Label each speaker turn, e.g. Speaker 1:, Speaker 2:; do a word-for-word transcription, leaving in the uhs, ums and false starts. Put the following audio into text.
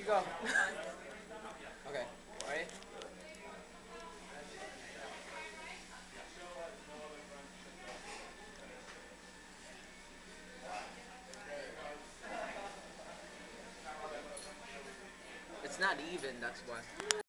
Speaker 1: Go. Okay. Ready? It's not even, that's why.